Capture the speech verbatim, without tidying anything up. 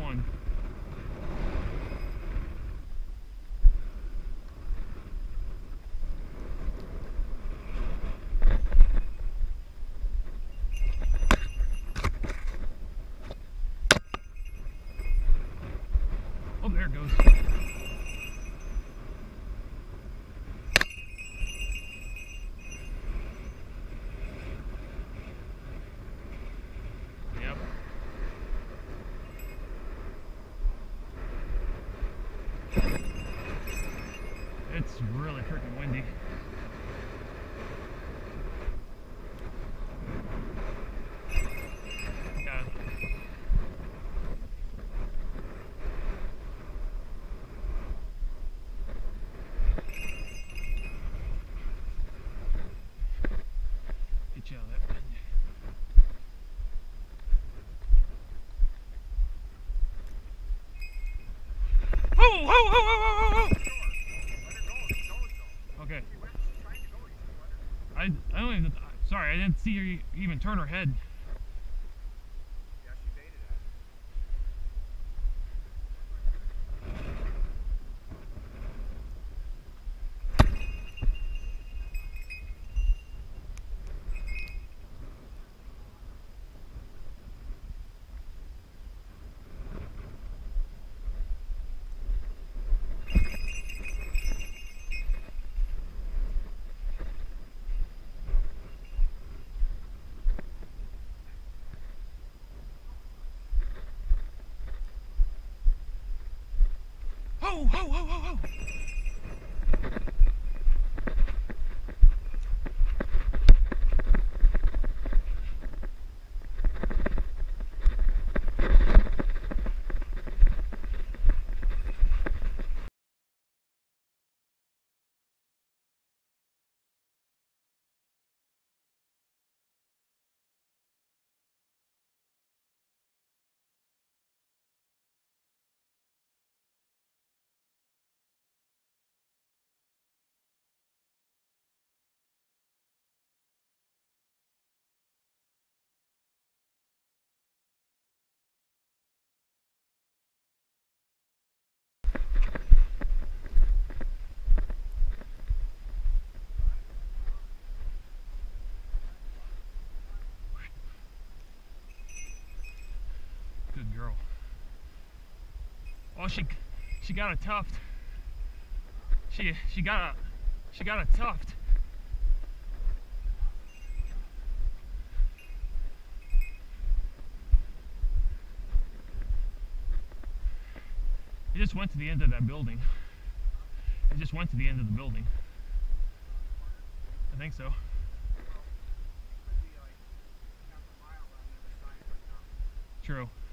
one. Oh, there it goes. Yep. It's really freaking windy. Yeah. Get you out of that wind. Oh, oh, oh, oh, oh, oh. Okay. I, I don't even, sorry, I didn't see her even turn her head. Yeah, she baited at Oh, oh, oh, oh, oh. Good girl. Oh, she she got a tuft. She she got a she got a tuft. It just went to the end of that building. It just went to the end of the building. I think so. True.